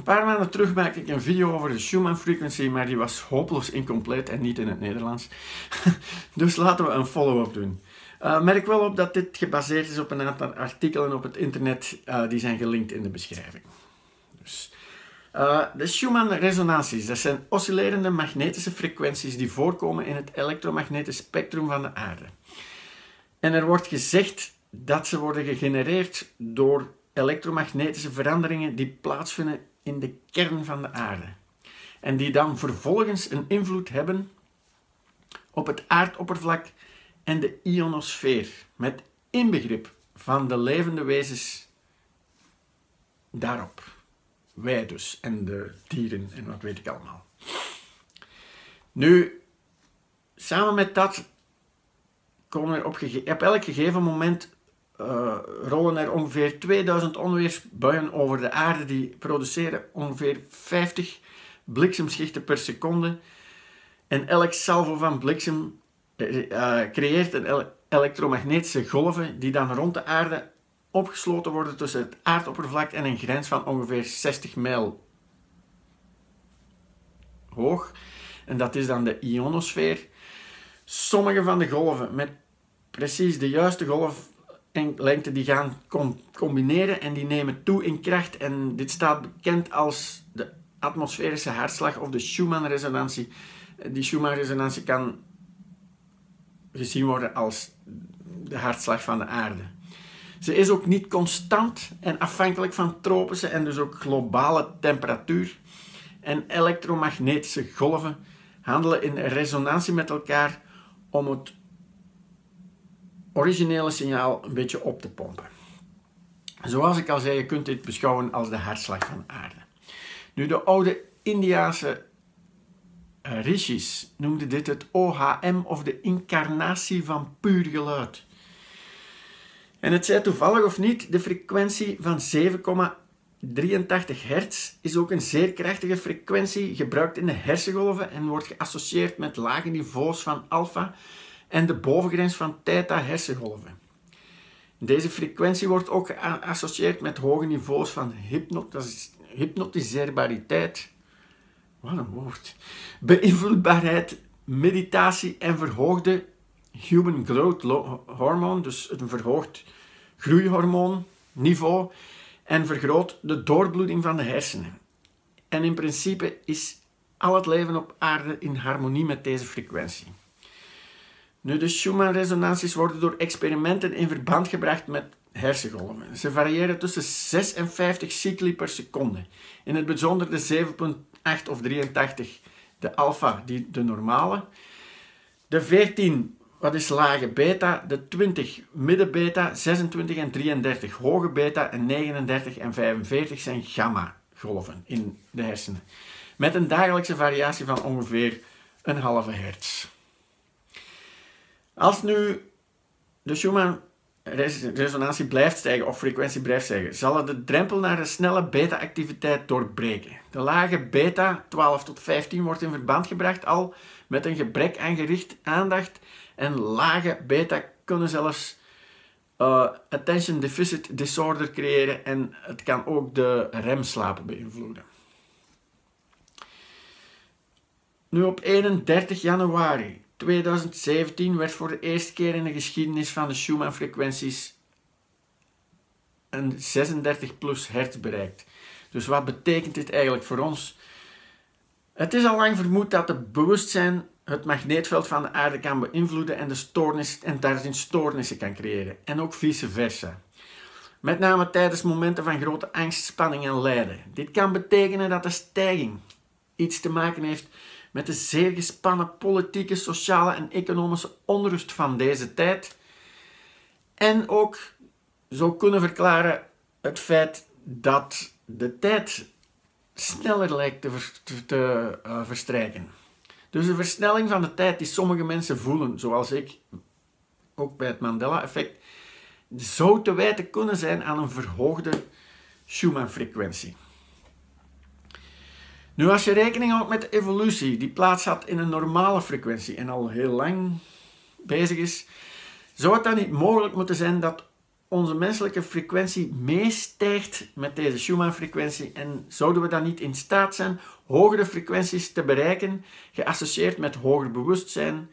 paar maanden terug maakte ik een video over de Schumann-frequentie, maar die was hopeloos incompleet en niet in het Nederlands. Dus laten we een follow-up doen. Merk wel op dat dit gebaseerd is op een aantal artikelen op het internet, die zijn gelinkt in de beschrijving. Dus, de Schumann-resonanties, dat zijn oscillerende magnetische frequenties die voorkomen in het elektromagnetisch spectrum van de aarde. En er wordt gezegd dat ze worden gegenereerd door elektromagnetische veranderingen die plaatsvinden in de kern van de aarde. En die dan vervolgens een invloed hebben op het aardoppervlak en de ionosfeer, met inbegrip van de levende wezens daarop. Wij dus, en de dieren en wat weet ik allemaal. Nu, samen met dat komen er op elk gegeven moment rollen er ongeveer 2000 onweersbuien over de aarde, die produceren ongeveer 50 bliksemschichten per seconde. En elk salvo van bliksem creëert een elektromagnetische golven die dan rond de aarde opgesloten worden tussen het aardoppervlak en een grens van ongeveer 60 mijl hoog. En dat is dan de ionosfeer. Sommige van de golven met precies de juiste golflengte die gaan combineren en die nemen toe in kracht. En dit staat bekend als de atmosferische hartslag of de Schumann-resonantie. Die Schumann-resonantie kan gezien worden als de hartslag van de aarde. Ze is ook niet constant en afhankelijk van tropische en dus ook globale temperatuur. En elektromagnetische golven handelen in resonantie met elkaar om het originele signaal een beetje op te pompen. Zoals ik al zei, je kunt dit beschouwen als de hartslag van de aarde. Nu, de oude Indiase rishis noemden dit het OHM of de incarnatie van puur geluid. En het zij toevallig of niet, de frequentie van 7,83 hertz is ook een zeer krachtige frequentie, gebruikt in de hersengolven en wordt geassocieerd met lage niveaus van alfa en de bovengrens van theta hersengolven. Deze frequentie wordt ook geassocieerd met hoge niveaus van hypnotiseerbariteit, wat een woord, beïnvloedbaarheid, meditatie en verhoogde human growth hormone, dus een verhoogd groeihormoonniveau, en vergroot de doorbloeding van de hersenen. En in principe is al het leven op aarde in harmonie met deze frequentie. Nu, de Schumann-resonanties worden door experimenten in verband gebracht met hersengolven. Ze variëren tussen 6 en 50 cycli per seconde. In het bijzonder de 7,8 of 83, de alfa, de normale. De 14, wat is lage beta? De 20, midden beta, 26 en 33, hoge beta en 39 en 45 zijn gamma-golven in de hersenen. Met een dagelijkse variatie van ongeveer een halve hertz. Als nu de Schumann-resonantie blijft stijgen of frequentie blijft stijgen, zal het de drempel naar de snelle beta-activiteit doorbreken. De lage beta, 12 tot 15, wordt in verband gebracht al met een gebrek aan gericht aandacht. En lage beta kunnen zelfs attention deficit disorder creëren en het kan ook de remslapen beïnvloeden. Nu, op 31 januari 2017 werd voor de eerste keer in de geschiedenis van de Schumann-frequenties een 36 plus hertz bereikt. Dus wat betekent dit eigenlijk voor ons? Het is al lang vermoed dat het bewustzijn het magneetveld van de aarde kan beïnvloeden en daarin stoornissen kan creëren. En ook vice versa. Met name tijdens momenten van grote angst, spanning en lijden. Dit kan betekenen dat de stijging iets te maken heeft met de zeer gespannen politieke, sociale en economische onrust van deze tijd. En ook zou kunnen verklaren het feit dat de tijd sneller lijkt te verstrijken. Dus de versnelling van de tijd die sommige mensen voelen, zoals ik, ook bij het Mandela-effect, zou te wijten kunnen zijn aan een verhoogde Schumann-frequentie. Nu, als je rekening houdt met de evolutie die plaats had in een normale frequentie en al heel lang bezig is, zou het dan niet mogelijk moeten zijn dat onze menselijke frequentie meestijgt met deze Schumann-frequentie en zouden we dan niet in staat zijn hogere frequenties te bereiken, geassocieerd met hoger bewustzijn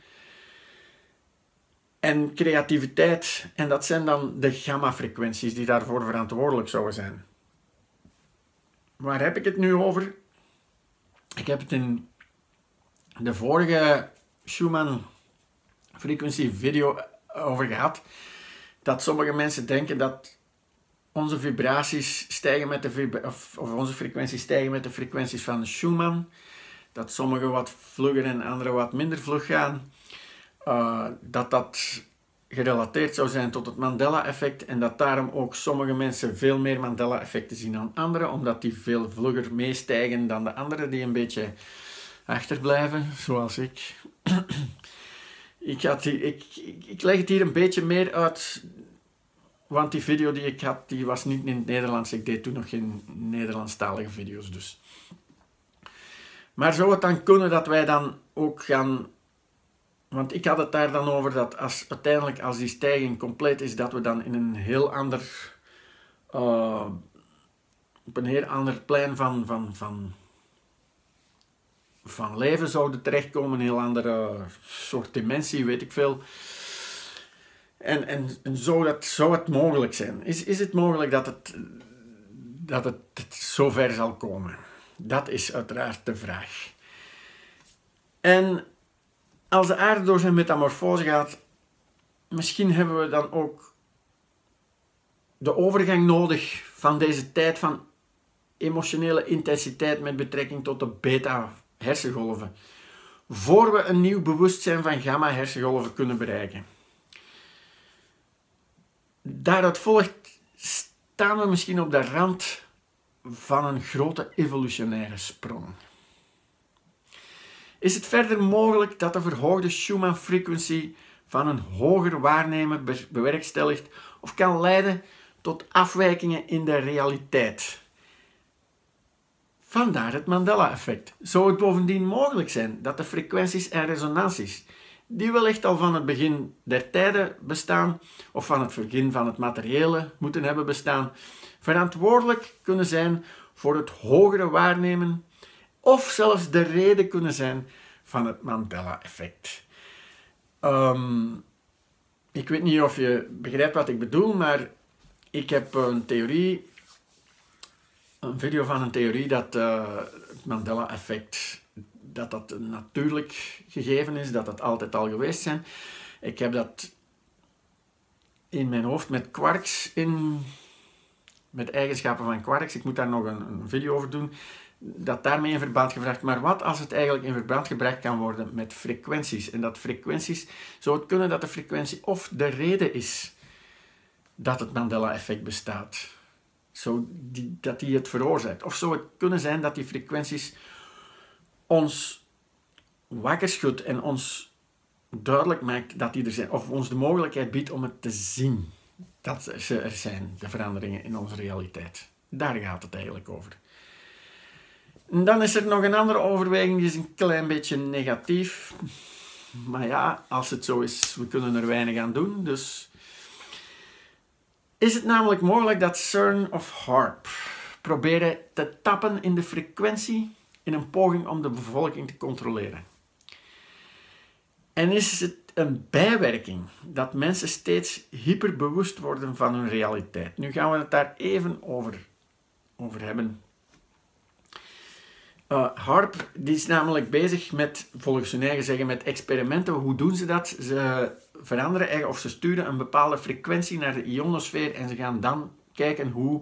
en creativiteit. En dat zijn dan de gamma-frequenties die daarvoor verantwoordelijk zouden zijn. Waar heb ik het nu over? Ik heb het in de vorige Schumann-frequentie-video over gehad, dat sommige mensen denken dat onze vibraties stijgen met of onze frequenties stijgen met de frequenties van de Schumann. Dat sommige wat vlugger en andere wat minder vlug gaan. Dat gerelateerd zou zijn tot het Mandela-effect en dat daarom ook sommige mensen veel meer Mandela-effecten zien dan anderen, omdat die veel vlugger meestijgen dan de anderen die een beetje achterblijven, zoals ik. Ik leg het hier een beetje meer uit, want die video die ik had, die was niet in het Nederlands. Ik deed toen nog geen Nederlandstalige video's dus. Maar zou het dan kunnen dat wij dan ook gaan... Want ik had het daar dan over dat uiteindelijk als die stijging compleet is, dat we dan in een heel ander... op een heel ander plein van leven zouden terechtkomen, een heel andere soort dimensie, weet ik veel. En zou het mogelijk zijn? Is het mogelijk dat het zover zal komen? Dat is uiteraard de vraag. En als de aarde door zijn metamorfose gaat, misschien hebben we dan ook de overgang nodig van deze tijd van emotionele intensiteit met betrekking tot de beta-hersengolven, voor we een nieuw bewustzijn van gamma-hersengolven kunnen bereiken. Daaruit volgt, staan we misschien op de rand van een grote evolutionaire sprong. Is het verder mogelijk dat de verhoogde Schumann-frequentie van een hoger waarnemer bewerkstelligt of kan leiden tot afwijkingen in de realiteit? Vandaar het Mandela-effect. Zou het bovendien mogelijk zijn dat de frequenties en resonanties, die wellicht al van het begin der tijden bestaan, of van het begin van het materiële moeten hebben bestaan, verantwoordelijk kunnen zijn voor het hogere waarnemen, of zelfs de reden kunnen zijn van het Mandela-effect. Ik weet niet of je begrijpt wat ik bedoel, maar ik heb een video van een theorie dat het Mandela-effect, dat een natuurlijk gegeven is, dat altijd al geweest zijn. Ik heb dat in mijn hoofd met quarks, met eigenschappen van quarks. Ik moet daar nog een video over doen, dat daarmee in verband gebracht. Maar wat als het eigenlijk in verband gebracht kan worden met frequenties? En dat frequenties, zou het kunnen dat de frequentie of de reden is dat het Mandela-effect bestaat. Dat die het veroorzaakt. Of zou het kunnen zijn dat die frequenties ons wakker schudt en ons duidelijk maakt dat die er zijn. Of ons de mogelijkheid biedt om het te zien dat ze er zijn, de veranderingen in onze realiteit. Daar gaat het eigenlijk over. En dan is er nog een andere overweging, die is een klein beetje negatief. Maar ja, als het zo is, we kunnen er weinig aan doen. Dus is het namelijk mogelijk dat CERN of HAARP proberen te tappen in de frequentie in een poging om de bevolking te controleren? En is het een bijwerking dat mensen steeds hyperbewust worden van hun realiteit? Nu gaan we het daar even over hebben. HAARP die is namelijk bezig met, volgens hun eigen zeggen, met experimenten. Hoe doen ze dat? Ze veranderen of ze sturen een bepaalde frequentie naar de ionosfeer en ze gaan dan kijken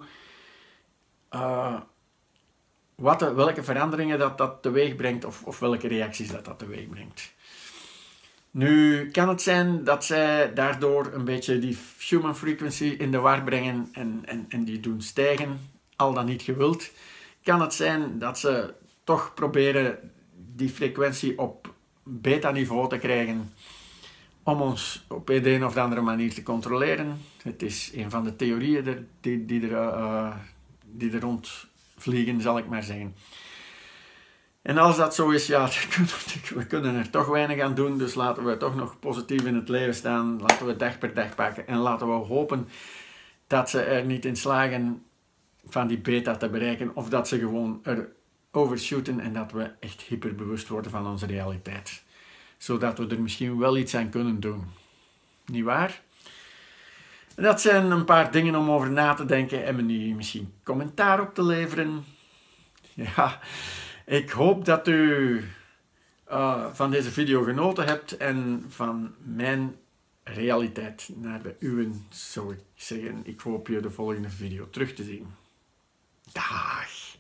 welke veranderingen dat teweeg brengt of welke reacties dat teweeg brengt. Nu kan het zijn dat zij daardoor een beetje die Schumann frequency in de war brengen en die doen stijgen, al dan niet gewild. Kan het zijn dat ze toch proberen die frequentie op beta-niveau te krijgen om ons op de een of andere manier te controleren. Het is een van de theorieën die er rondvliegen, zal ik maar zeggen. En als dat zo is, ja, we kunnen er toch weinig aan doen, dus laten we toch nog positief in het leven staan. Laten we dag per dag pakken en laten we hopen dat ze er niet in slagen van die beta te bereiken, of dat ze gewoon er overshooten en dat we echt hyperbewust worden van onze realiteit. Zodat we er misschien wel iets aan kunnen doen. Niet waar? Dat zijn een paar dingen om over na te denken en me nu misschien commentaar op te leveren. Ja, ik hoop dat u van deze video genoten hebt en van mijn realiteit naar de uwe, zou ik zeggen. Ik hoop je de volgende video terug te zien. Dag!